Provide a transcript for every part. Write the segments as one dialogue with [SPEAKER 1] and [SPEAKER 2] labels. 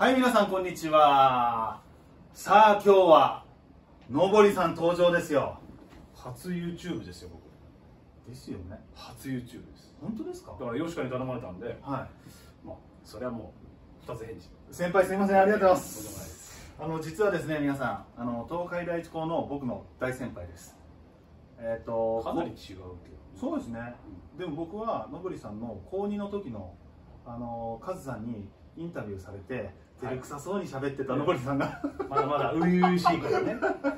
[SPEAKER 1] はい、皆さんこんにちは。さあ、今日はのぼりさん登場ですよ。
[SPEAKER 2] 初 YouTube ですよ、僕。
[SPEAKER 1] ですよね。
[SPEAKER 2] 初 YouTube です。
[SPEAKER 1] 本当ですか？
[SPEAKER 2] だからヨシカに頼まれたんで、
[SPEAKER 1] はい。
[SPEAKER 2] まあそれはもう2つ返事。
[SPEAKER 1] 先輩すみません、ありがとうございま
[SPEAKER 2] とんでもないです。
[SPEAKER 1] す。実はですね、皆さん、東海第一高の僕の大先輩です。
[SPEAKER 2] かなり違うけど。
[SPEAKER 1] そうですね。でも僕はのぼりさんの高2の時のカズさんにインタビューされて、照れくさそうに喋ってたのぼりさんが、
[SPEAKER 2] まだまだ初々しいからね。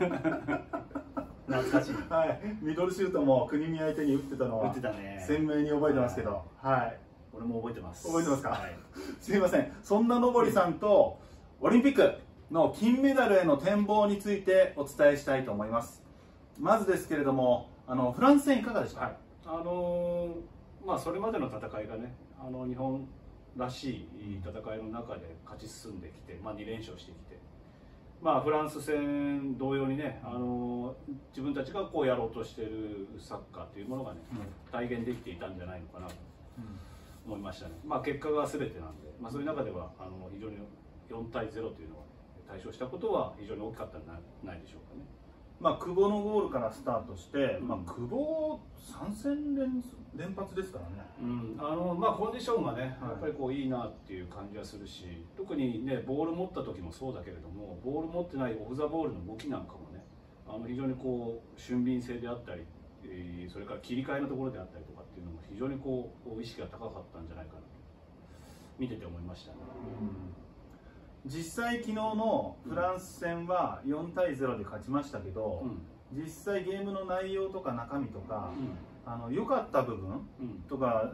[SPEAKER 2] 懐かしい。
[SPEAKER 1] はい、ミドルシュートも国見相手に打ってたのは
[SPEAKER 2] 打ってたね。
[SPEAKER 1] 鮮明に覚えてますけど、はい。
[SPEAKER 2] 俺も覚えてます。
[SPEAKER 1] 覚えてますか？
[SPEAKER 2] はい。
[SPEAKER 1] すみません。そんなのぼりさんとオリンピックの金メダルへの展望についてお伝えしたいと思います。まずですけれども、フランス戦いかがでした？
[SPEAKER 2] はい。まあそれまでの戦いがね、日本らしい戦いの中で勝ち進んできて、まあ2連勝してきて、まあフランス戦同様にね、自分たちがこうやろうとしているサッカーというものがね、体現できていたんじゃないのかなと思いましたね。まあ結果が全てなんで、まあそういう中では非常に4対0というのは対処したことは非常に大きかったんじゃないでしょうかね。
[SPEAKER 1] まあ、久保のゴールからスタートして、まあ、久保3戦連発ですからね、
[SPEAKER 2] まあ、コンディションがね、やっぱりこういいなっていう感じはするし、特にね、ボール持った時もそうだけれども、ボール持ってないオフ・ザ・ボールの動きなんかもね、非常にこう俊敏性であったり、それから切り替えのところであったりとかっていうのも、非常にこう意識が高かったんじゃないかなと、見てて思いましたね。
[SPEAKER 1] 実際昨日のフランス戦は4対0で勝ちましたけど、実際ゲームの内容とか中身とか、良かった部分とか、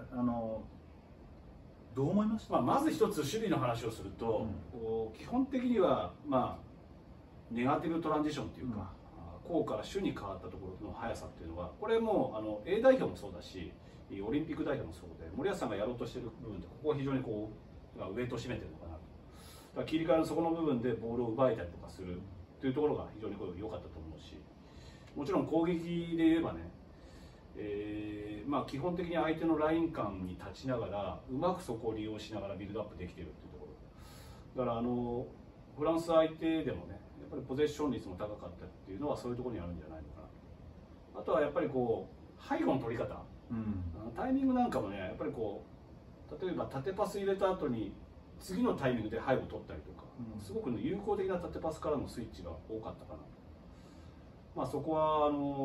[SPEAKER 1] どう思いました？
[SPEAKER 2] まず一つ守備の話をすると、基本的にはまあネガティブトランジションというか、攻から守に変わったところの速さっていうのは、これもA 代表もそうだし、オリンピック代表もそうで、森保さんがやろうとしている部分で、ここは非常にこうウエイトを占めてるのかなと。だから切り替えのそこの部分でボールを奪えたりとかするというところが非常に良かったと思うし、もちろん攻撃で言えばね、まあ基本的に相手のライン間に立ちながらうまくそこを利用しながらビルドアップできているというところだから、フランス相手でもね、やっぱりポゼッション率も高かったっていうのはそういうところにあるんじゃないのかな。あとはやっぱりこう背後の取り方、タイミングなんかもね、やっぱりこう例えば縦パス入れた後に次のタイミングで背後を取ったりとか、すごく有効的な縦パスからのスイッチが多かったかなと。まあそこは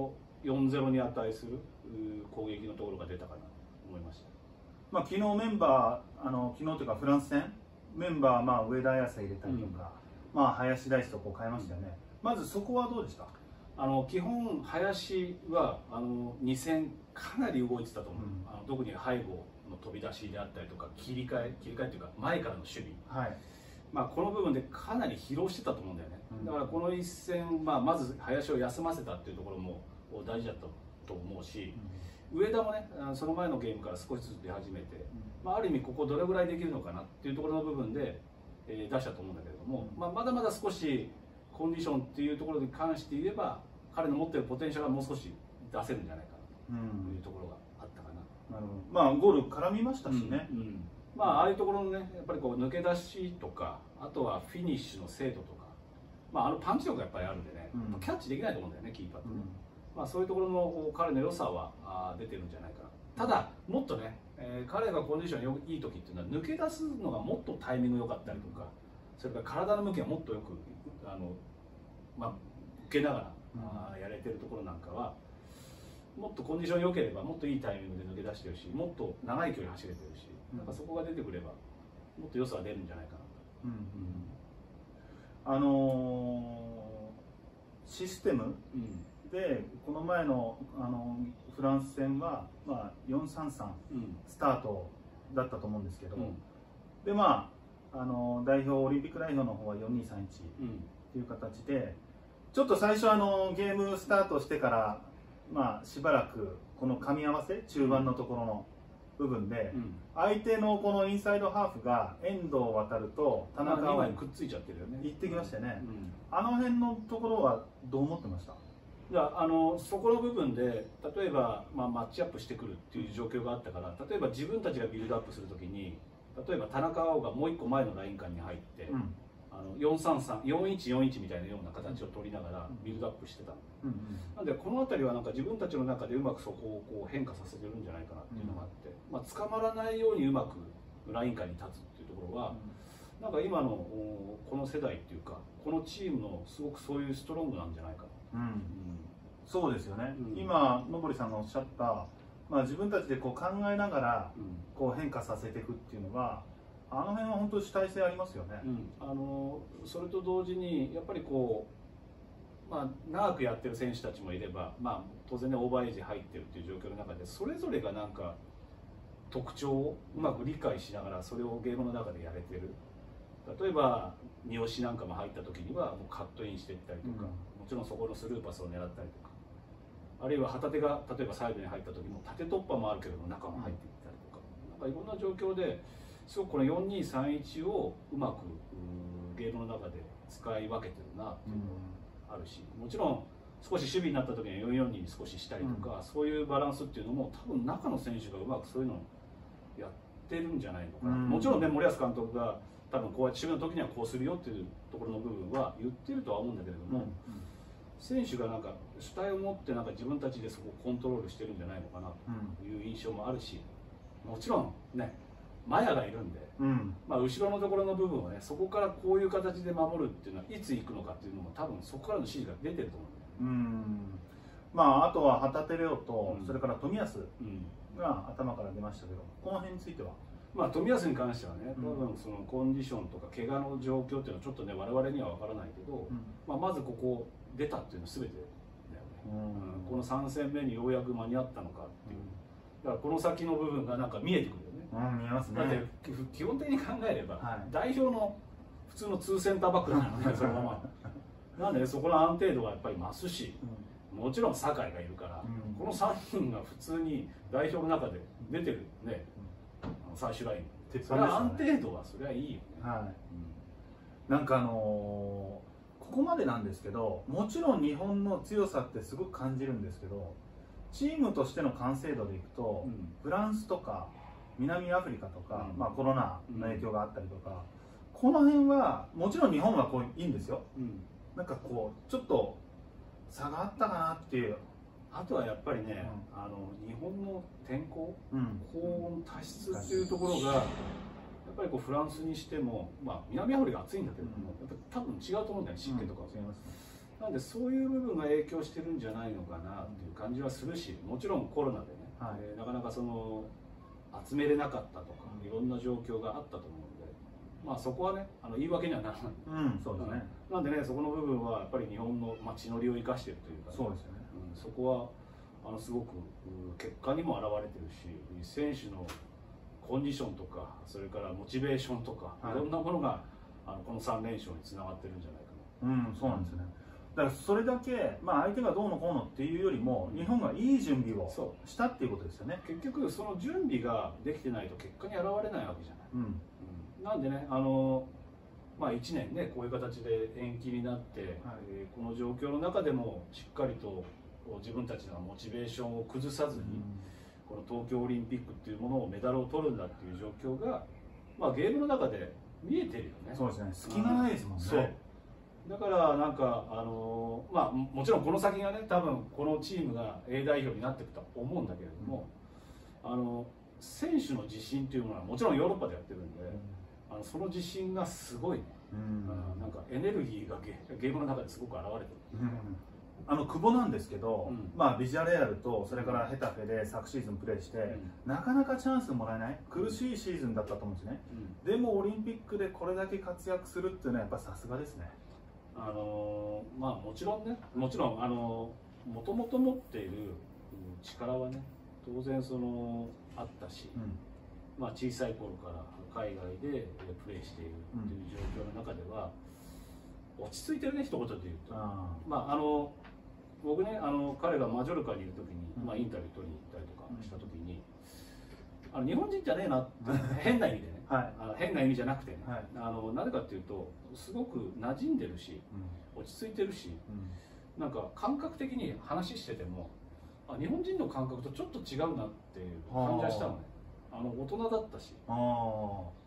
[SPEAKER 2] 4-0に値する攻撃のところが出たかなと思いました。
[SPEAKER 1] まあ昨日メンバー昨日というかフランス戦メンバー、まあ上田綺世入れたりとか、まあ林大地とこう変えましたよね。まずそこはどうでした？
[SPEAKER 2] 基本林は2戦かなり動いてたと思う。特に背後の飛び出しであったりとか切り替えというか前からの守備、まあこの部分でかなり疲労してたと思うんだよね。だからこの一戦、まず林を休ませたっていうところも大事だったと思うし、上田もねその前のゲームから少しずつ出始めて、ある意味ここどれぐらいできるのかなっていうところの部分で出したと思うんだけれども、まだまだ少しコンディションっていうところに関して言えば彼の持っているポテンシャルがもう少し出せるんじゃないかなというところがあったかな。
[SPEAKER 1] なるほど。まあゴール絡みましたしね。
[SPEAKER 2] まあああいうところのね、やっぱりこう抜け出しとか、あとはフィニッシュの精度とか、パンチ力がやっぱりあるんでね、キャッチできないと思うんだよね、キーパーってね。そういうところの彼の良さは出てるんじゃないかな。ただもっとね、彼がコンディションいい時っていうのは抜け出すのがもっとタイミング良かったりとか、それから体の向きがもっとよく受けながらやれてるところなんかは、もっとコンディション良ければもっといいタイミングで抜け出してるし、もっと長い距離走れてるし、なんかそこが出てくればもっと良さが出るんじゃないかなと。
[SPEAKER 1] システムでこの前のフランス戦は4-3-3スタートだったと思うんですけど、で代表オリンピック代表の方は4-2-3-1っていう形で、ちょっと最初ゲームスタートしてからしばらくこの噛み合わせ中盤のところの部分で、相手のこのインサイドハーフが遠藤航と田中
[SPEAKER 2] 碧にくっついちゃってるよね。
[SPEAKER 1] 行ってきましたね。あの辺のところはどう思ってました？
[SPEAKER 2] そこの部分で例えば、マッチアップしてくるっていう状況があったから、例えば自分たちがビルドアップするときに例えば田中碧がもう1個前のライン間に入って、433、4141みたいなような形を取りながらビルドアップしてたの、なんでこの辺りはなんか自分たちの中でうまくそこをこう変化させてるんじゃないかなっていうのがあって、捕まらないようにうまくライン間に立つっていうところは、なんか今のこの世代っていうかこのチームのすごくそういうストロングなんじゃないかな。
[SPEAKER 1] そうですよね、今野堀さんがおっしゃった、自分たちでこう考えながらこう変化させていくっていうのが、あの辺は本当に主体性ありますよね。
[SPEAKER 2] それと同時にやっぱりこう、長くやってる選手たちもいれば、当然ねオーバーエイジ入ってるっていう状況の中でそれぞれがなんか特徴をうまく理解しながらそれをゲームの中でやれてる。例えば三好なんかも入った時にはもうカットインしていったりとか、もちろんそこのスルーパスを狙ったりとか、あるいは旗手が例えばサイドに入った時も縦突破もあるけども中も入っていったりとか、なんかいろんな状況ですごくこの4231をうまくゲームの中で使い分けてるなっていうのがあるし、もちろん少し守備になった時には442に少ししたりとか、そういうバランスっていうのも多分中の選手がうまくそういうのをやってるんじゃないのかな。もちろんね森保監督が多分こうやって守備の時にはこうするよっていうところの部分は言ってるとは思うんだけれども、選手がなんか主体を持ってなんか自分たちでそこをコントロールしてるんじゃないのかなという印象もあるし、もちろんねマヤがいるんで、後ろのところの部分をねそこからこういう形で守るっていうのはいつ行くのかっていうのも多分そこからの指示が出てると思う。
[SPEAKER 1] あとは旗手怜央と、それから冨安が頭から出ましたけど、この辺については
[SPEAKER 2] 冨安に関してはね、多分そのコンディションとか怪我の状況っていうのはちょっとね我々には分からないけど、まずここ出たっていうのは全てだよね。この3戦目にようやく間に合ったのかっていう、だからこの先の部分がなんか見えてくるよね。
[SPEAKER 1] 見えますね。
[SPEAKER 2] だって基本的に考えれば、代表の普通の2センターバックなのねそのままなんで、そこの安定度がやっぱり増すし、もちろん酒井がいるから、この3人が普通に代表の中で出てるね、最終ライン、それは安定度はそれはいいよね。
[SPEAKER 1] なんかここまでなんですけど、もちろん日本の強さってすごく感じるんですけど、チームとしての完成度でいくと、フランスとか南アフリカとか、コロナの影響があったりとか、この辺はもちろん日本はこういいんですよ、なんかこうちょっと差があったかなっていう。
[SPEAKER 2] あとはやっぱりね、日本の天候、高温多湿っていうところがやっぱりこうフランスにしても、南アフリカ暑いんだけれども、やっぱ多分違うと思うんだよね、湿気とかは。なんでそういう部分が影響してるんじゃないのかなっていう感じはするし、もちろんコロナでね、なかなかその集めれなかったとか、いろんな状況があったと思うんで、そこはね言い訳にはならない。
[SPEAKER 1] そうだね。
[SPEAKER 2] なんでね、そこの部分はやっぱり日本の地の利を生かしているというか、
[SPEAKER 1] そうですよね。
[SPEAKER 2] そこはすごく結果にも表れてるし、選手のコンディションとか、それからモチベーションとか、いろんなものがこの3連勝につながってるんじゃないかな。
[SPEAKER 1] そうなんですよね。だからそれだけ、相手がどうのこうのっていうよりも、日本がいい準備をしたっていうことですよね。
[SPEAKER 2] 結局その準備ができてないと結果に現れないわけじゃない。なんでね、1年ねこういう形で延期になって、この状況の中でもしっかりと自分たちのモチベーションを崩さずに、この東京オリンピックっていうものをメダルを取るんだっていう状況が、ゲームの中で見えてるよね。
[SPEAKER 1] そうですね。隙がないですもんね。
[SPEAKER 2] そうだからなんかもちろんこの先がね、多分このチームが A 代表になっていくとは思うんだけれども、選手の自信っていうものはもちろんヨーロッパでやってるんで、その自信がすごいね、なんかエネルギーがゲームの中ですごく現れてる。
[SPEAKER 1] 久保なんですけど、ビジャレアルとそれからヘタフェで昨シーズンプレーして、なかなかチャンスもらえない苦しいシーズンだったと思うんですね。でもオリンピックでこれだけ活躍するっていうのはやっぱさすがですね。
[SPEAKER 2] もちろんね、もともと持っている力はね当然あったし、小さい頃から海外でプレーしているという状況の中では落ち着いてるね、一言で言うと。僕ね、彼がマジョルカにいる時に、インタビュー取りに行ったりとかした時に、日本人じゃねえなって変な意味でね、変な意味じゃなくてね、なぜかっていうとすごく馴染んでるし、落ち着いてるし、なんか感覚的に話してても日本人の感覚とちょっと違うなっていう感じがしたのね。大人だったし、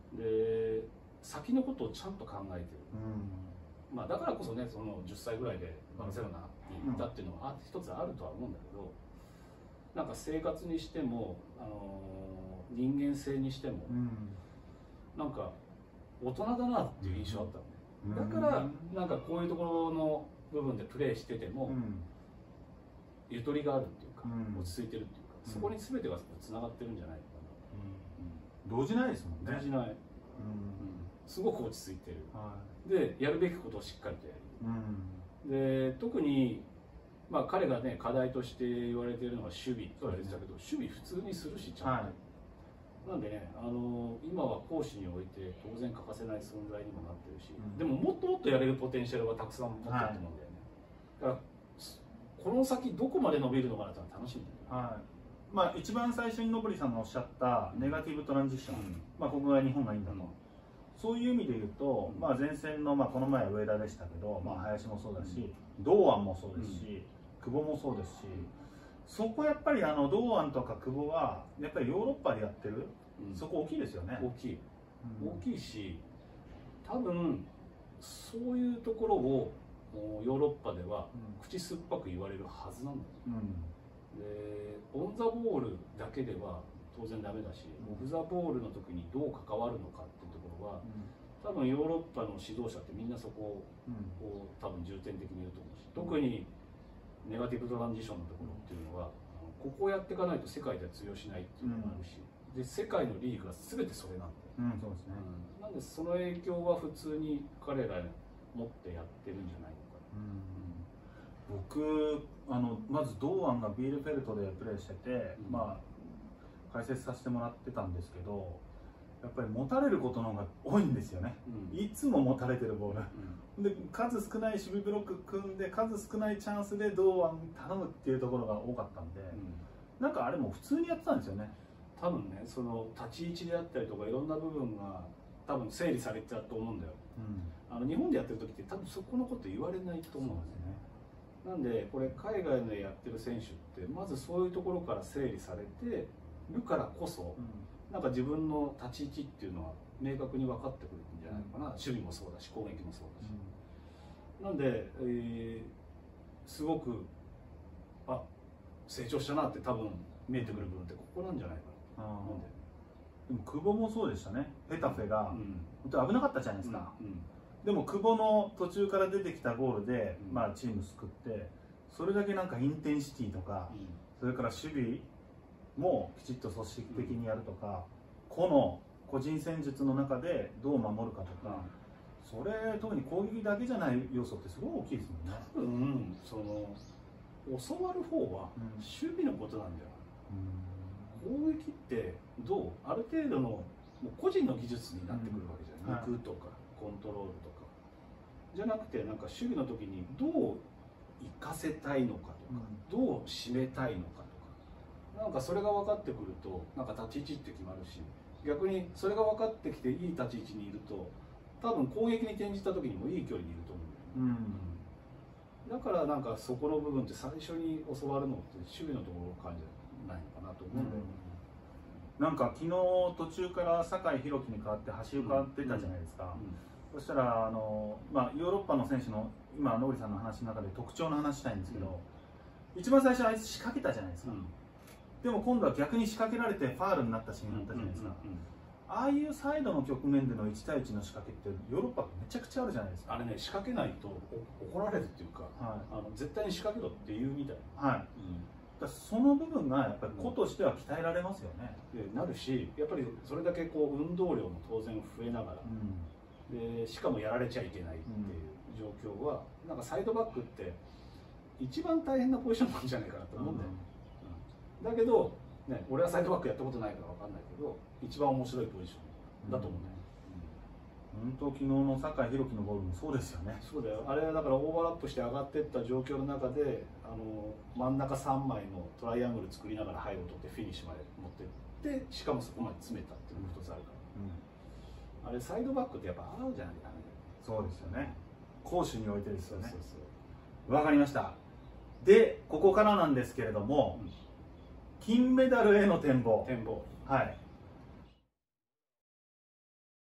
[SPEAKER 2] で先のことをちゃんと考えてる、まあ、だからこそね、その10歳ぐらいでバルセロナに行ったっていうのは一つあるとは思うんだけど、なんか生活にしても、人間性にしても、なんか大人だなっていう印象あったのね。だからなんかこういうところの部分でプレーしてても、ゆとりがあるっていうか、落ち着いてるっていうか、そこに全てがつながってるんじゃないかな。
[SPEAKER 1] 動じないですもんね。
[SPEAKER 2] 動じない、すごく落ち着いてる、でやるべきことをしっかりとやる、で特に、まあ、彼がね課題として言われているのが守備と言われてたけど、守備普通にするしちゃんと、なんでね、今は攻守において当然欠かせない存在にもなってるし、でももっともっとやれるポテンシャルはたくさん持ってると思うんだよね、だからこの先どこまで伸びるのかなって楽しみだよね。
[SPEAKER 1] まあ、一番最初に野堀さんがおっしゃったネガティブトランジション、まあ、ここが日本がいいんだと、そういう意味で言うと、まあ、前線の、まあ、この前は上田でしたけど、まあ、林もそうだし、堂安もそうですし、久保もそうですし、そこやっぱり堂安とか久保はやっぱりヨーロッパでやってる、そこ大きいですよね。
[SPEAKER 2] 大きい、大きいし、多分そういうところをヨーロッパでは口酸っぱく言われるはずなんだよ、でオン・ザ・ボールだけでは当然ダメだし、オフ・ザ・ボールの時にどう関わるのかっていうところは、多分ヨーロッパの指導者ってみんなそこを多分重点的に言うと思うし、特にネガティブトランジションのところっていうのは、ここをやっていかないと世界では通用しないっていうのもあるし、で世界のリーグが全てそれなんで、
[SPEAKER 1] そうですね、
[SPEAKER 2] なんでその影響は普通に彼ら持ってやってるんじゃないのかな。
[SPEAKER 1] 僕まず堂安がビールフェルトでプレーしてて、まあ解説させてもらってたんですけど、やっぱり持たれることの方が多いんですよね、いつも持たれてるボール、で数少ない守備ブロック組んで数少ないチャンスで堂安頼むっていうところが多かったんで、なんかあれも普通にやってたんですよね。
[SPEAKER 2] 多分ね、その立ち位置であったりとかいろんな部分が多分整理されてたと思うんだよ、日本でやってる時って多分そこのこと言われないと思うんですね。なんでこれ海外でやってる選手ってまずそういうところから整理されてるからこそ、なんか自分の立ち位置っていうのは明確に分かってくるんじゃないかな、守備もそうだし攻撃もそうだし、なんで、すごく成長したなって多分見えてくる部分ってここなんじゃないかなと思うんだよね。
[SPEAKER 1] でも久保もそうでしたね。ヘタフェが本当危なかったじゃないですか、でも久保の途中から出てきたゴールで、まあ、チーム救って、それだけなんかインテンシティとか、それから守備もきちっと組織的にやるとか、個の個人戦術の中でどう守るかとか、それ特に攻撃だけじゃない要素ってすごい大きいですもんね。
[SPEAKER 2] その教わる方は守備のことなんだよ、攻撃ってある程度のもう個人の技術になってくるわけじゃない、抜くとかコントロールとかじゃなくて、なんか守備の時にどう生かせたいのかとか、どう締めたいのかとか、なんかそれが分かってくるとなんか立ち位置って決まるし、逆にそれが分かってきていい立ち位置にいると多分攻撃に転じた時にもいい距離にいると思うんだよね、だからなんかそこの部分って最初に教わるのって守備のところ感じないのかなと思うんだよね、
[SPEAKER 1] なんか昨日途中から酒井宏樹に代わって橋岡出たじゃないですか、そしたらまあ、ヨーロッパの選手の今野堀さんの話の中で特徴の話したいんですけど、一番最初あいつ仕掛けたじゃないですか、でも今度は逆に仕掛けられてファールになったシーンがあったじゃないですか、ああいうサイドの局面での1対1の仕掛けってヨーロッパめちゃくちゃあるじゃないですか。
[SPEAKER 2] あれね、仕掛けないと怒られるっていうか、絶対に仕掛けろって言うみたいな、
[SPEAKER 1] その部分がやっぱり個としては鍛えられますよね、
[SPEAKER 2] なるし、やっぱりそれだけこう運動量も当然増えながら、でしかもやられちゃいけないっていう状況は、なんかサイドバックって一番大変なポジションなんじゃないかなと思うんだよね、だけどね、俺はサイドバックやったことないから分かんないけど一番面白いポジションだと思うんだよね、
[SPEAKER 1] 本当昨日の酒井宏樹のゴールもそうですよね。
[SPEAKER 2] そうだよ、あれはだからオーバーラップして上がっていった状況の中で真ん中3枚のトライアングル作りながら背後を取ってフィニッシュまで持っていって、しかもそこまで詰めたっていうのが一つあるから、あれサイドバックってやっぱ合うじゃないかな。
[SPEAKER 1] そうですよね、攻守においてですよね。わかりました。でここからなんですけれども、金メダルへの展望。はい。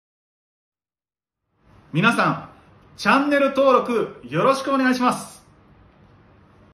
[SPEAKER 1] 皆さんチャンネル登録よろしくお願いします。